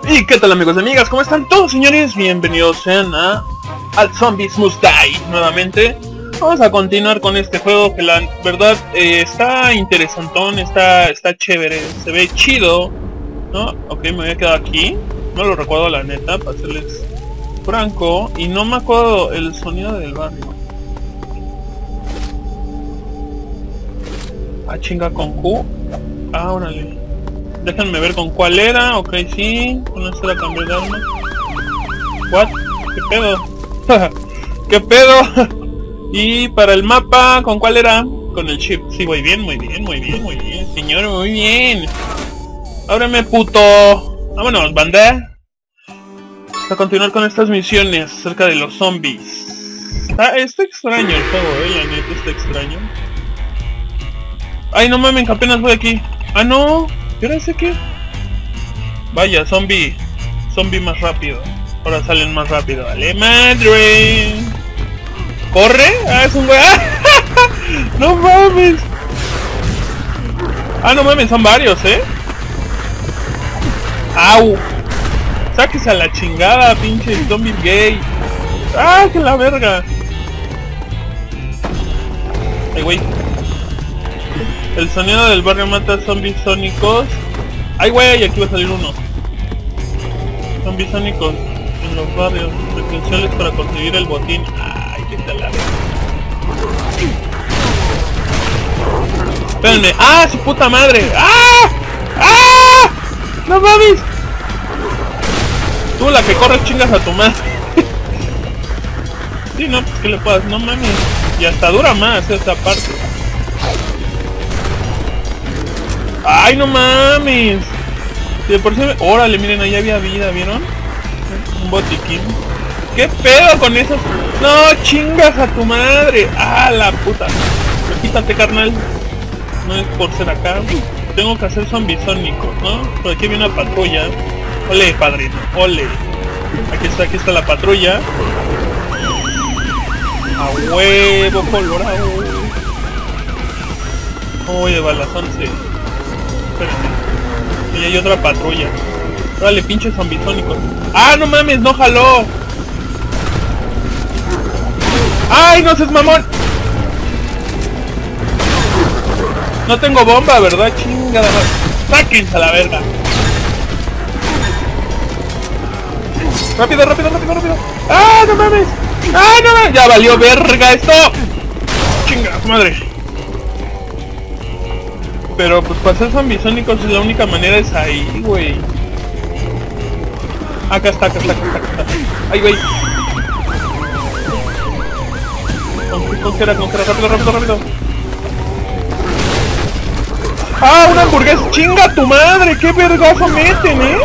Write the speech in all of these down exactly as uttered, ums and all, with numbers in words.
¿Y qué tal, amigos y amigas? ¿Cómo están todos, señores? Bienvenidos sean a al Zombies Must Die nuevamente. Vamos a continuar con este juego que la verdad eh, está interesantón, está, está chévere, se ve chido, ¿no? Ok, me había quedado aquí, no lo recuerdo la neta, para serles franco, y no me acuerdo el sonido del barrio. Ah, chinga, con Q. Ah, órale. Déjenme ver con cuál era. Ok, sí. Con esta la cambié de arma. What? ¿Qué pedo? ¿Qué pedo? Y para el mapa, ¿con cuál era? Con el chip. Sí, muy bien, muy bien, muy bien, muy bien. Señor, muy bien. Ábreme, puto. Vámonos, banda. A continuar con estas misiones acerca de los zombies. Ah, está extraño el juego, eh. La neta está extraño. Ay, no mames, apenas voy aquí. Ah, no. ¿Y ahora sé qué? Vaya, zombie. Zombie más rápido. Ahora salen más rápido. ¡Vale, madre! ¿Corre? Ah, es un güey. ¡Ah! ¡No mames! Ah, no mames, son varios, ¿eh? ¡Au! Sáquese a la chingada, pinche zombie gay. ¡Ah, que la verga! Ay, güey. El sonido del barrio mata a zombies sónicos. Ay, güey, aquí va a salir uno. Zombies sónicos en los barrios, esenciales para conseguir el botín. Ay, qué tal la verga. Espérenme. ¡Ah, su puta madre! ¡Ah! ¡Ah! ¡No mames! Tú, la que corres, chingas a tu madre. Sí, no, pues que le puedas, no mames. Y hasta dura más esa parte. ¡Ay, no mames! Si de por sí... Órale, miren, ahí había vida, ¿vieron? Un botiquín. ¿Qué pedo con esos? ¡No, chingas a tu madre! ¡Ah, la puta! Quítate, carnal. No es por ser acá. Tengo que hacer zombies sónicos, ¿no? Por aquí viene una patrulla. Ole, padrino, ole. Aquí está, aquí está la patrulla. A huevo colorado. ¿Cómo voy de balas? once. Y hay otra patrulla. Dale, pinche zombies sónicos. ¡Ah, no mames! ¡No jaló! ¡Ay, no seas mamón! No tengo bomba, ¿verdad? Chingada madre. ¡Sáquense a la verga! ¡Rápido, rápido, rápido, rápido! ¡Ah, no mames! ¡Ah, no mames! ¡Ya valió verga esto! ¡Chinga madre! Pero pues para hacer zombies sónicos la única manera es ahí, güey. Acá está, acá está, acá está, acá está. Ay, güey. Con, con que era, con que era, rápido, rápido, rápido. ¡Ah, una hamburguesa! ¡Chinga tu madre! ¡Qué vergazo meten, eh!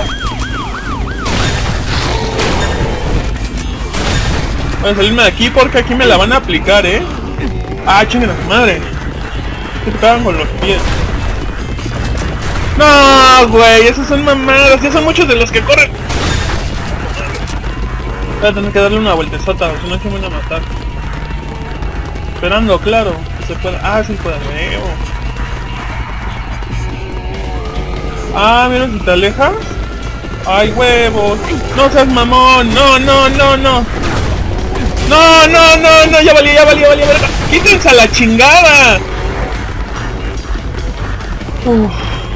Voy a salirme de aquí porque aquí me la van a aplicar, eh. ¡Ah, chinga tu madre! Se pegan con los pies. No, güey, esos son mamadas, ya son muchos de los que corren. Voy a tener que darle una vueltezota, si no es que me van a matar. Esperando, claro, que se pueda. Ah, sí puede, huevo. Ah, mira, si te alejas. Ay, huevos. No seas mamón, no, no, no, no. No, no, no, no, ya valió, ya valió, ya valió, verga. Quítense a la chingada. Uf.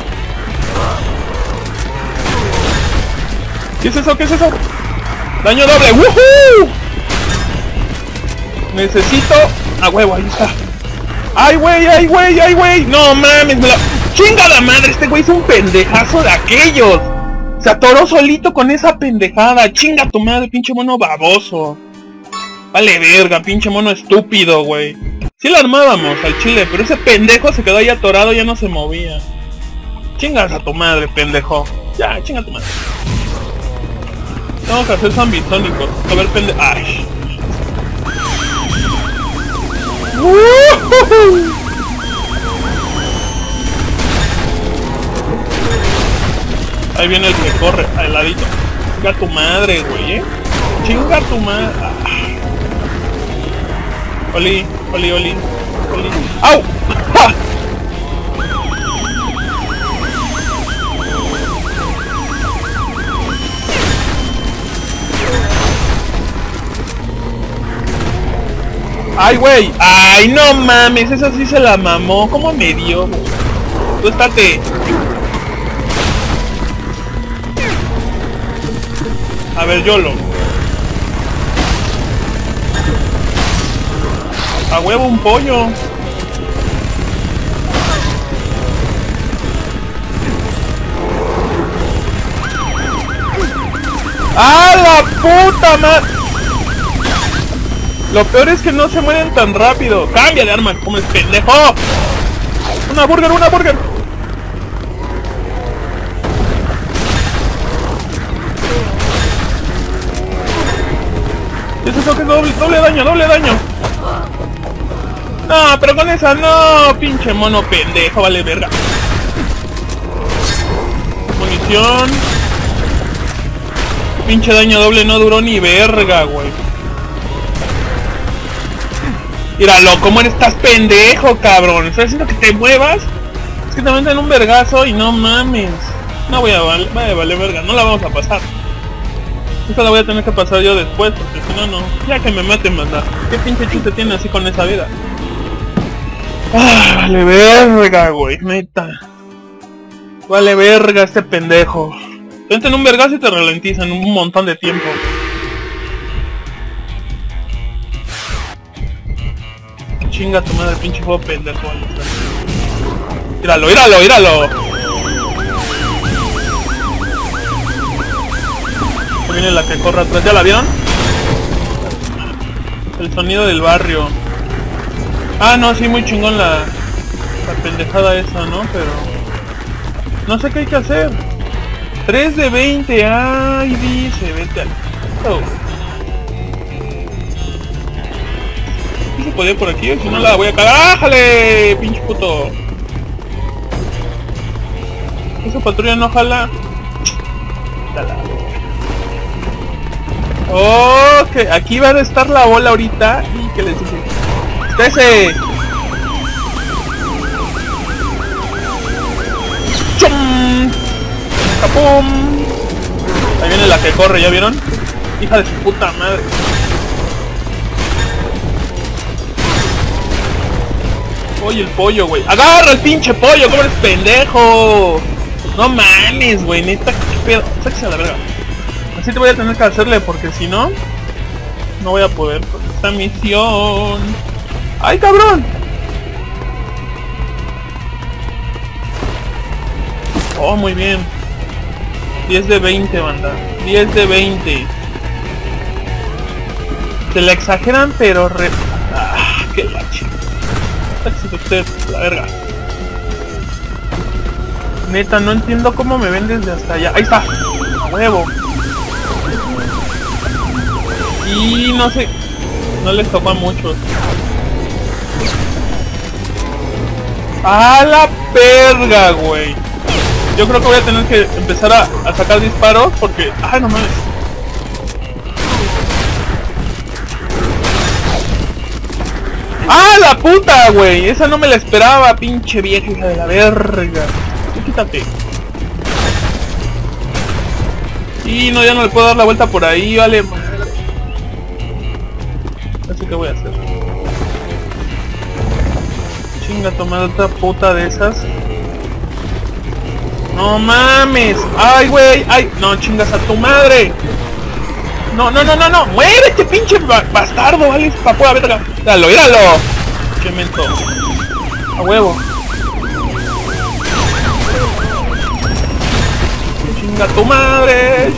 ¿Qué es eso? ¿Qué es eso? Daño doble. ¡Woohoo! Necesito... ¡A huevo! Ahí está. ¡Ay, güey! ¡Ay, güey! ¡Ay, güey! ¡No mames! Me la... ¡Chingada madre! Este güey es un pendejazo de aquellos. Se atoró solito con esa pendejada. ¡Chinga tu madre, pinche mono baboso! Vale verga, pinche mono estúpido, güey. Sí la armábamos al chile, pero ese pendejo se quedó ahí atorado, ya no se movía. Chingas a tu madre, pendejo. Ya, chinga a tu madre. Tengo que hacer zombies sónicos. A ver, pende... ¡Ay! ¡Uh! Ahí viene el que corre, al ladito. Chinga tu madre, güey, eh. Chinga tu madre. Oli, oli, oli, oli. ¡Au! ¡Ja! ¡Ay, güey! ¡Ay, no mames! Esa sí se la mamó. ¿Cómo me dio, güey? Tú estate. A ver, YOLO. A huevo un pollo. ¡Ah, la puta madre! Lo peor es que no se mueren tan rápido. ¡Cambia de arma! ¡Como el pendejo! ¡Una burger, una burger! ¿Qué es eso? ¿Qué es doble, doble daño? ¡Doble daño! No, pero con esa no, pinche mono pendejo, vale verga. Munición. Pinche daño doble no duró ni verga, güey. Míralo, ¿cómo eres? Estás pendejo, cabrón. Estoy haciendo que te muevas. Es que te meten un vergazo y no mames. No voy a valer, vale, vale verga, no la vamos a pasar. Esta la voy a tener que pasar yo después, porque si no, no. Ya que me maten, manda. ¿Qué pinche chiste tiene así con esa vida? Ah, vale verga, güey, neta. Vale verga este pendejo. Te meten un vergazo y te ralentizan un montón de tiempo. Chinga tu madre, pinche juego pendejo. Míralo, míralo, míralo. Se viene la que corre atrás, ¿ya la vieron? El sonido del barrio. Ah, no, sí, muy chingón la, la pendejada esa, ¿no? Pero no sé qué hay que hacer. tres de veinte, ay, dice, vete al... Oh. ¿Sí se podía por aquí? Si no la voy a cagar. ¡Ájale! Pinche puto. Esa patrulla no jala. Ok, aquí va a estar la bola ahorita. ¿Y qué les dije? ¡Ese! ¡Chum! ¡Capum! Ahí viene la que corre, ¿ya vieron? Hija de su puta madre. Oye, el pollo, güey. ¡Agarra el pinche pollo! ¿Cómo eres pendejo? No mames, güey. Neta, qué pedo. Sáquese a la verga. Así te voy a tener que hacerle, porque si no, no voy a poder con esta misión. ¡Ay, cabrón! Oh, muy bien. diez de veinte, banda. diez de veinte. Se la exageran, pero re... Ah, qué lache. Sáquese usted, la verga. Neta, no entiendo cómo me ven desde hasta allá. ¡Ahí está! ¡A huevo! Y no sé, no les tocó a muchos. ¡A la verga, güey! Yo creo que voy a tener que empezar a, a sacar disparos porque... ¡Ay, no mames! ¡Ah, la puta, güey! Esa no me la esperaba, pinche vieja hija de la verga. Sí, quítate. Y no, ya no le puedo dar la vuelta por ahí, vale. Así que voy a hacer. Chinga, tomar otra puta de esas. No mames. Ay, güey. Ay, no, chingas a tu madre. No, no, no, no, no. Muérete, pinche bastardo, vale. Papua, verga. Dalo, míralo. Qué mento. A huevo. Chinga tu madre.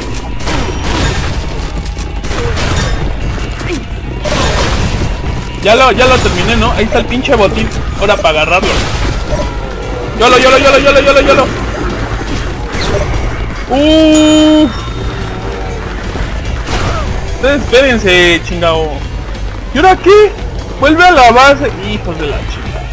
Ya lo, ya lo terminé, ¿no? Ahí está el pinche botín. Ahora para agarrarlo. Yolo, yolo, yolo, yolo, yolo, yolo. Uff. Espérense, chingao. ¿Y ahora qué? Vuelve a la base. Hijos de la chingada.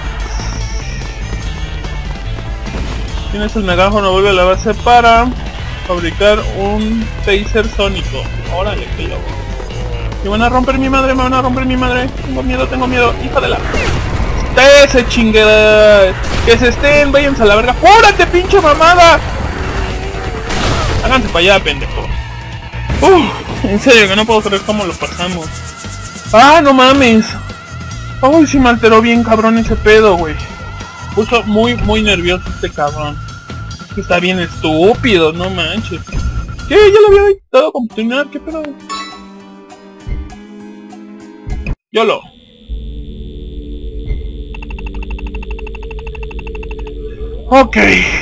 Tienes el megáfono, vuelve a la base para fabricar un taser sónico. Órale, que loco. Me van a romper mi madre, me van a romper mi madre. Tengo miedo, tengo miedo. Hija de la... ¡Ese chingada! Que se estén, váyanse a la verga. ¡Júrate, pinche mamada! Háganse para allá, pendejo. Uf, en serio, que no puedo creer cómo lo pasamos. ¡Ah, no mames! Ay, sí me alteró bien cabrón ese pedo, güey. Puso muy, muy nervioso este cabrón. Está bien estúpido, no manches. ¿Qué? Ya lo había dado continuar, ¿qué pedo? YOLO. Ok.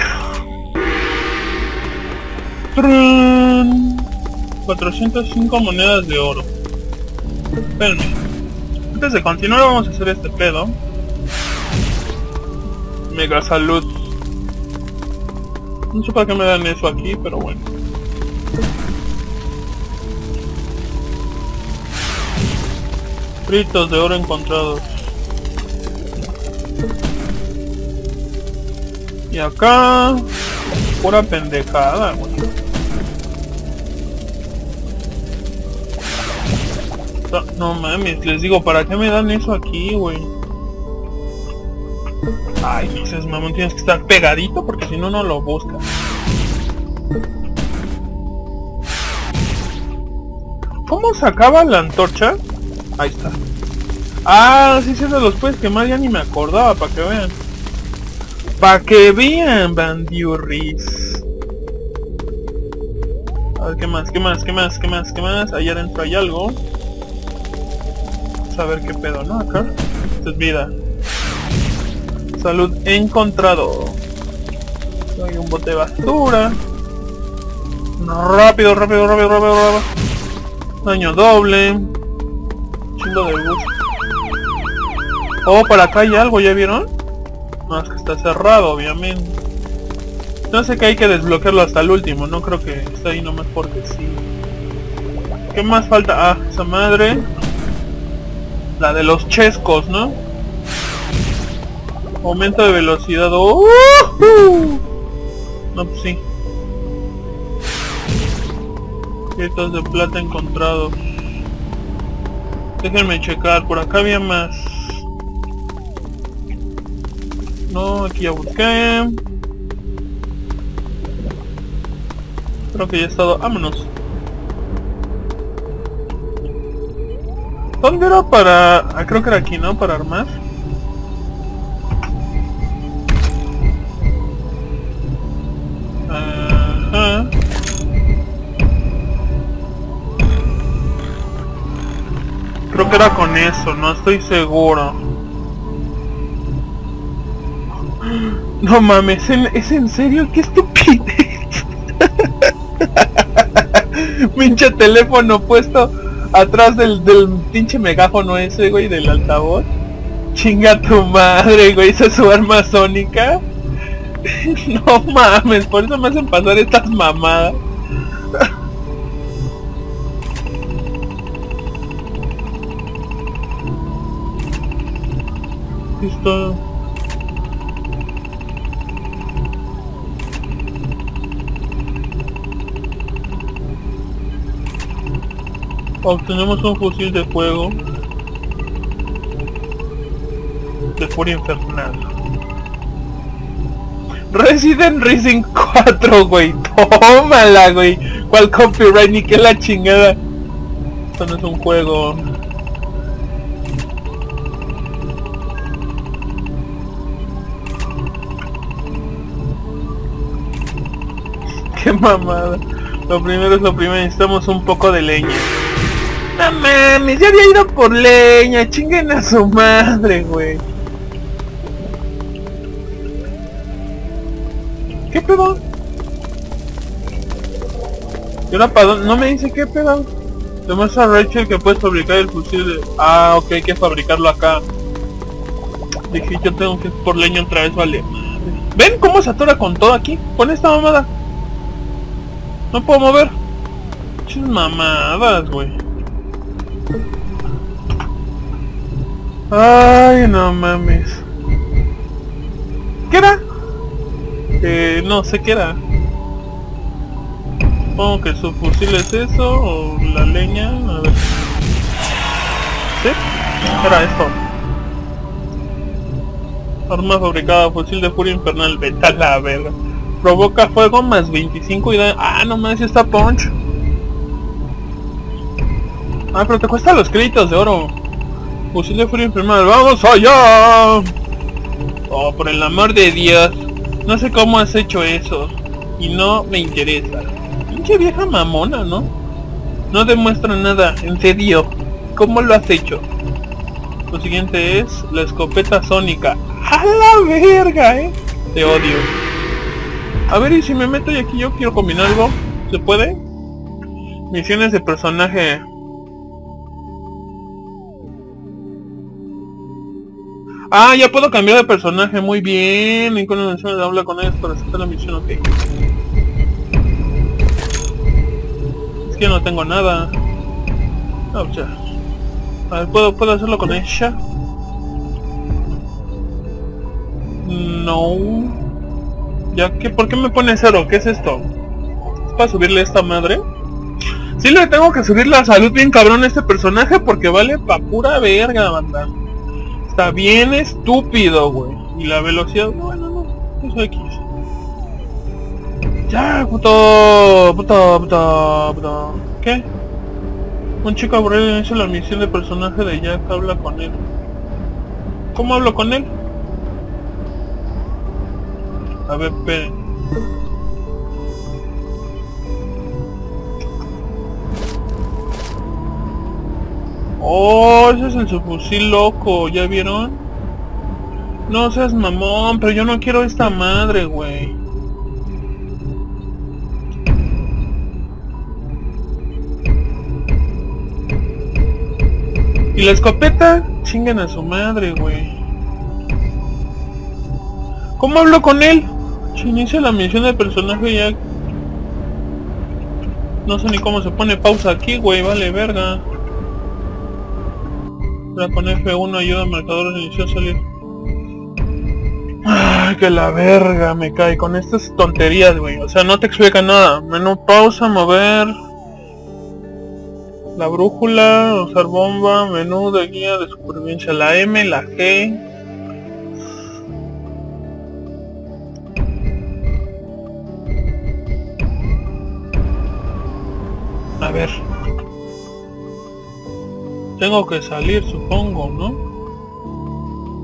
¡Trun! cuatrocientas cinco monedas de oro. Espérenme. Antes de continuar vamos a hacer este pedo. Mega salud. No sé para qué me dan eso aquí, pero bueno. Fritos de oro encontrados. Y acá... pura pendejada, güey. No, no mames, les digo, ¿para qué me dan eso aquí, güey? Ay, no seas mamón, tienes que estar pegadito porque si no, no lo buscas. ¿Cómo sacaba la antorcha? Ahí está. Ah, sí, se los puedes quemar, ya ni me acordaba, para que vean. Para que vean, bandiurris. A ver, ¿qué más? ¿Qué más? ¿Qué más? ¿Qué más? ¿Qué más? Allá adentro hay algo. Vamos a ver qué pedo, ¿no? Acá. Esto es vida. Salud encontrado. Hay un bote de basura. Rápido, rápido, rápido, rápido, rápido. Daño doble. Chingo de bus. Oh, para acá hay algo, ¿ya vieron? No, es que está cerrado, obviamente. No sé que hay que desbloquearlo hasta el último. No creo que esté ahí nomás porque sí. ¿Qué más falta? Ah, esa madre. La de los chescos, ¿no? Aumento de velocidad. ¡Uh! No, pues sí. Objetos de plata encontrados. Déjenme checar, por acá había más. No, aquí ya busqué. Creo que ya he estado. Vámonos. ¿Dónde era para...? Ah, creo que era aquí, ¿no? Para armar. Ajá. Creo que era con eso, no estoy seguro. No mames, ¿es en serio? ¡Qué estupidez! Pinche teléfono puesto atrás del, del pinche megáfono ese, güey, del altavoz. Chinga tu madre, güey, esa es su arma sónica. No mames, por eso me hacen pasar estas mamadas. Listo. Obtenemos un fusil de fuego de furia infernal. Resident Racing cuatro, güey. Tómala, güey. ¿Cuál copyright? Ni que la chingada. Esto no es un juego. Qué mamada. Lo primero es lo primero, necesitamos un poco de leña. No mames, ya había ido por leña, chinguen a su madre, güey. ¿Qué pedo? ¿Y ahora para dónde? No me dice qué pedo. Te muestra a Rachel que puedes fabricar el fusil de... Ah, ok, hay que fabricarlo acá. Dije, yo tengo que ir por leña otra vez, vale. ¿Ven cómo se atora con todo aquí? Con esta mamada. No puedo mover. Chis mamadas, güey. Ay, no mames. ¿Qué era? Eh, no sé qué era. Supongo que su fusil es eso, o la leña, a ver. ¿Sí? Era esto. Arma fabricada, fusil de furia infernal, vete a la verga. Provoca fuego más veinticinco y da... Ah, no más, está punch. Ah, pero te cuesta los créditos de oro. Fusil de furia infernal, ¡vamos allá! Oh, por el amor de Dios. No sé cómo has hecho eso. Y no me interesa. Pinche vieja mamona, ¿no? No demuestra nada, en serio. ¿Cómo lo has hecho? Lo siguiente es la escopeta sónica. ¡A la verga, eh! Te odio. A ver, y si me meto y aquí yo quiero combinar algo. ¿Se puede? Misiones de personaje. Ah, ya puedo cambiar de personaje, muy bien. Y con la mención habla con ellos para aceptar la misión, ok. Es que no tengo nada. No, ya. A ver, ¿puedo, ¿puedo hacerlo con ella? No. Ya que, ¿por qué me pone cero? ¿Qué es esto? ¿Es para subirle a esta madre? Sí le tengo que subir la salud bien cabrón a este personaje porque vale pa' pura verga, banda. Está bien estúpido, güey. Y la velocidad, bueno, no, eso X. Ya, puto, puto, puto, puto. ¿Qué? Un chico aburrido hizo la misión de personaje de Jack, habla con él. ¿Cómo hablo con él? A ver, esperen. Oh, ese es el subfusil loco, ¿ya vieron? No seas mamón, pero yo no quiero esta madre, güey. ¿Y la escopeta? Chinguen a su madre, güey. ¿Cómo hablo con él? Si inicia la misión del personaje ya... No sé ni cómo se pone pausa aquí, güey, vale verga. Ahora con F uno ayuda al marcador de inicio a salir. Ay, que la verga me cae con estas tonterías, güey. O sea, no te explica nada. Menú pausa, mover... La brújula, usar bomba, menú de guía de supervivencia, la M, la G. A ver. Tengo que salir, supongo, ¿no?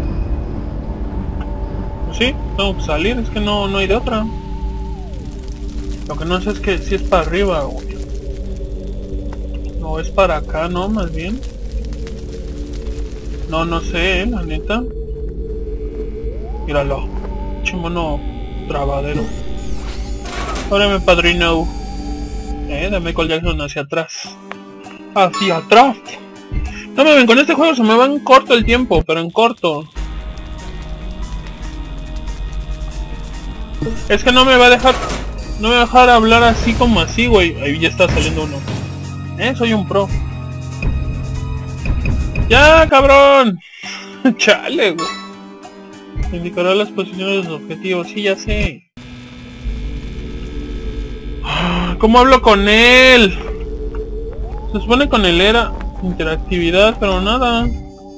Pues sí, tengo que salir, es que no, no hay de otra. Lo que no sé es que si es para arriba, güey. No, es para acá, ¿no? Más bien. No, no sé, ¿eh? La neta. Míralo. Chimono trabadero. Órale, padrino. Eh, de Michael Jackson hacia atrás. Hacia atrás. No me ven, con este juego se me va en corto el tiempo, pero en corto. Es que no me va a dejar... No me va a dejar hablar así como así, güey. Ahí ya está saliendo uno. Eh, soy un pro. ¡Ya, cabrón! Chale, güey. Indicará las posiciones de los objetivos. Sí, ya sé. ¿Cómo hablo con él? Se supone con él era interactividad, pero nada.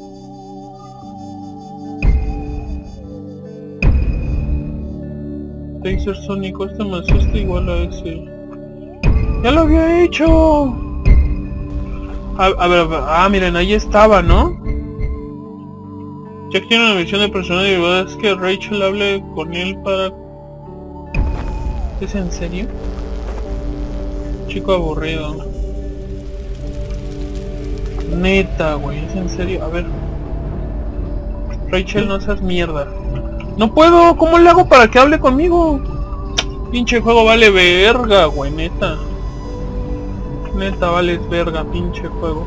Taser sónico, este me asusta igual a ese. ¡Ya lo había hecho! A, a ver, a ver, ah, miren, ahí estaba, ¿no? Jack tiene una misión de personal y verdad es que Rachel hable con él para... ¿Es en serio? Chico aburrido. Neta, güey, ¿es en serio? A ver. Rachel, no seas mierda. ¡No puedo! ¿Cómo le hago para que hable conmigo? Pinche juego vale verga, güey, neta. Neta, vales verga, pinche juego.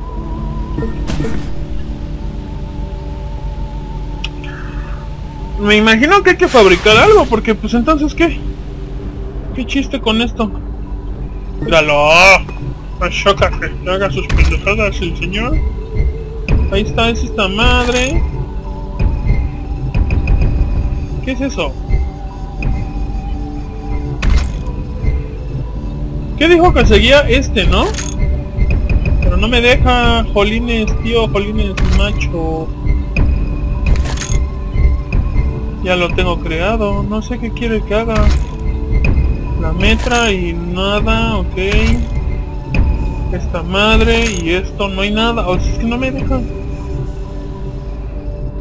Me imagino que hay que fabricar algo, porque pues entonces, ¿qué? ¿Qué chiste con esto? ¡Míralo! ¡Choca que haga sus pendejadas el señor! Ahí está, es esta madre. ¿Qué es eso? ¿Qué dijo que seguía este, no? Pero no me deja, jolines, tío, jolines, macho. Ya lo tengo creado, no sé qué quiere que haga. La metra y nada, ok. Esta madre y esto, no hay nada, o sea, es que no me deja.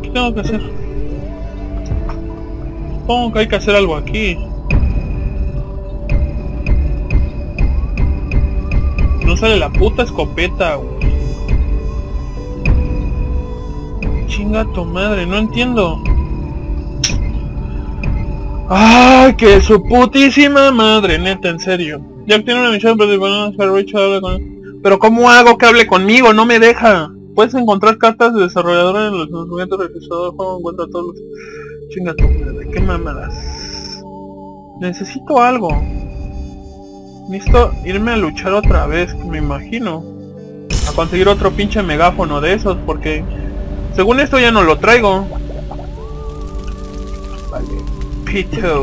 ¿Qué tengo que hacer? Supongo que hay que hacer algo aquí. No sale la puta escopeta, güey. Chinga tu madre, no entiendo. ¡Ay, que su putísima madre! Neta, en serio. Ya obtiene una misión, pero bueno, habla con él. Pero ¿cómo hago que hable conmigo? No me deja. Puedes encontrar cartas de desarrollador en los documentos registrados del juego. Encuentra todos los... Chinga tu madre, qué mamadas. Necesito algo. Necesito irme a luchar otra vez, me imagino. A conseguir otro pinche megáfono de esos, porque... según esto ya no lo traigo. Vale. Pito.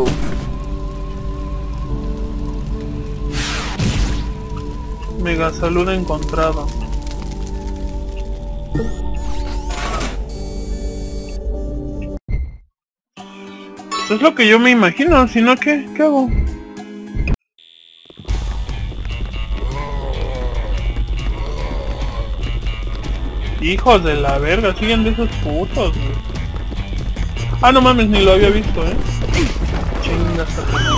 Mega salud encontrado. Eso es lo que yo me imagino, si no, ¿qué? ¿Qué hago? Hijos de la verga, siguen de esos putos, güey. Ah, no mames, ni lo había visto, eh. Chingas.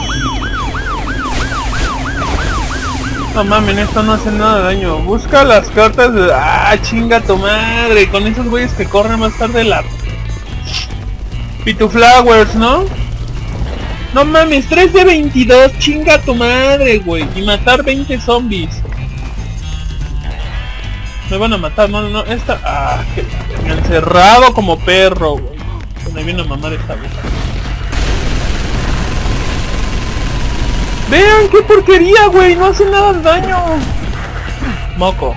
No mames, esto no hace nada de daño. Busca las cartas de... Ah, chinga tu madre. Con esos güeyes que corren más tarde la... Pituflowers, ¿no? No mames, tres de veintidós, chinga tu madre, güey. Y matar veinte zombies. Me van a matar, no, no, esta... Ah, que... encerrado como perro, güey. Me viene a mamar esta vez. Vean qué porquería, güey, no hace nada de daño. Moco.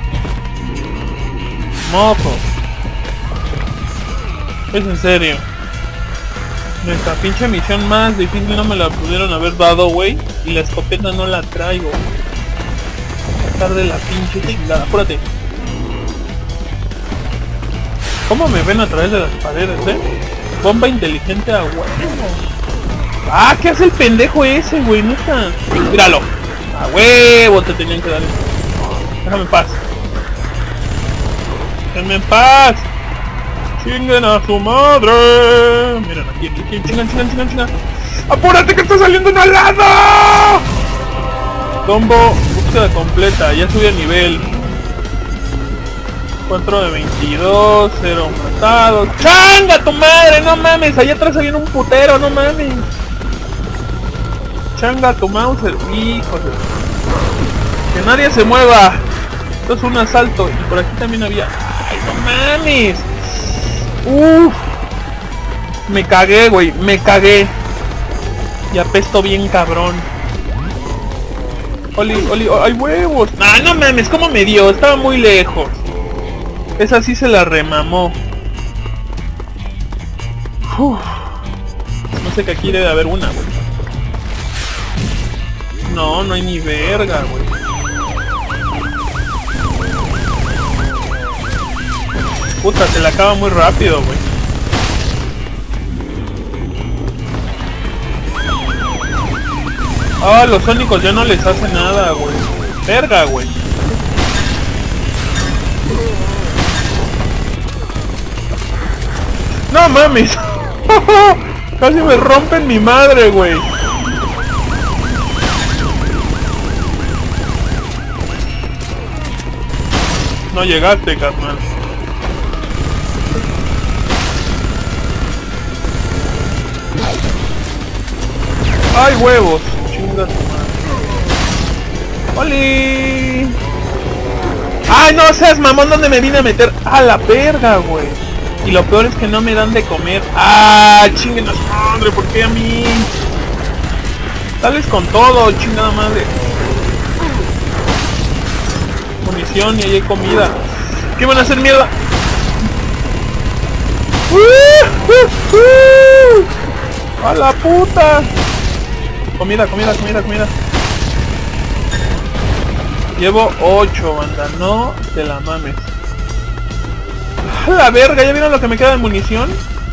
Moco. Es en serio. Nuestra pinche misión más difícil no me la pudieron haber dado, güey. Y la escopeta no la traigo. Tratar de la pinche chingada. Apúrate. ¿Cómo me ven a través de las paredes, eh? Bomba inteligente a huevo. Ah, ¿qué hace el pendejo ese, güey? No está... Míralo. A huevo te tenían que dar esto. Déjame en paz. Déjame en paz. Chinguen a su madre. Miren aquí, aquí, aquí. Chingan, chingan, chingan, chingan. ¡Apúrate que está saliendo un alado! Combo, búsqueda completa. Ya subí a nivel. cuatro de veintidós, cero matados. ¡Changa tu madre! No mames, allá atrás había un putero, no mames. Changa tu mouse, hijo de... Que nadie se mueva. Esto es un asalto. Y por aquí también había... ¡Ay, no mames! Uff. Me cagué, güey, me cagué. Y apesto bien cabrón. Oli, oli, ¡ay, huevos! ¡Ah, no mames! ¿Cómo me dio? Estaba muy lejos. Esa sí se la remamó. Uf. No sé, que aquí debe haber una, güey. No, no hay ni verga, güey. Puta, se la acaba muy rápido, güey. Ah, los sónicos ya no les hace nada, güey. Verga, güey. No mames. Casi me rompen mi madre, güey. No llegaste, carnal. ¡Ay, huevos! Chinga tu madre. ¡Oli! ¡Ay, no seas mamón! ¿Dónde me vine a meter? ¡A la verga, güey! Y lo peor es que no me dan de comer. ¡Ah! ¡Chinguen a su madre! ¿Por qué a mí? Sales con todo, chingada madre. Munición y ahí hay comida. ¿Qué van a hacer, mierda? ¡Uh! ¡Uh! ¡Uh! ¡A la puta! Comida, comida, comida, comida. Llevo ocho, banda. No te la mames. ¡A la verga! ¿Ya vieron lo que me queda de munición?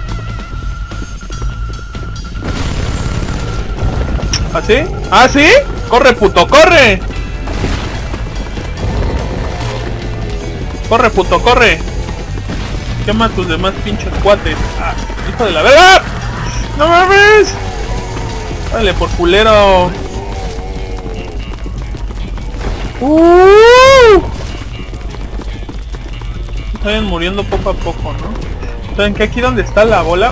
¿Ah, sí? ¿Ah, sí? ¡Corre, puto! ¡Corre! ¡Corre, puto! ¡Corre! Quema a tus demás pinches cuates. Ah, hijo de la verga. ¡No mames! Dale, por culero. Uh. Están muriendo poco a poco, ¿no? ¿Saben que aquí donde está la bola?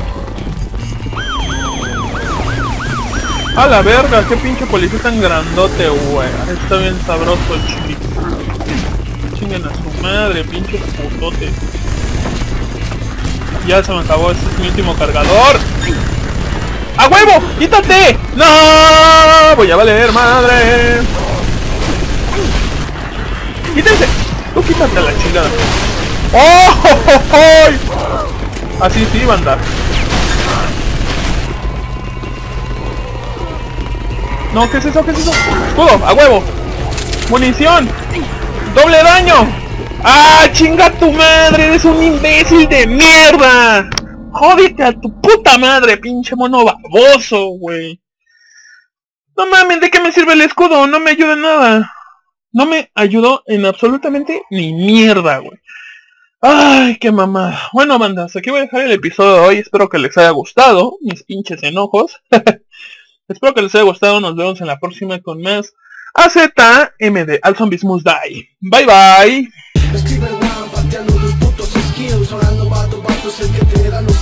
A la verga, qué pinche policía tan grandote, güey. Está bien sabroso el chilito. Chinguen a su madre, pinches putotes. Ya se me acabó, este es mi último cargador. ¡A huevo! ¡Quítate! ¡No! Voy a valer madre. ¡Quítense! Tú quítate a la chingada. ¡Oh! ¡Oh, oh, oh! Así sí, banda. No, ¿qué es eso? ¿Qué es eso? ¡Escudo! ¡A huevo! ¡Munición! ¡Doble daño! ¡Ah, chinga tu madre! ¡Eres un imbécil de mierda! ¡Jódete a tu puta madre, pinche mono baboso, güey! No mames, ¿de qué me sirve el escudo? No me ayuda en nada. No me ayudó en absolutamente ni mierda, güey. ¡Ay, qué mamada! Bueno, bandas, aquí voy a dejar el episodio de hoy. Espero que les haya gustado. Mis pinches enojos. Espero que les haya gustado. Nos vemos en la próxima con más A Z M D. All Zombies Must Die. Bye bye.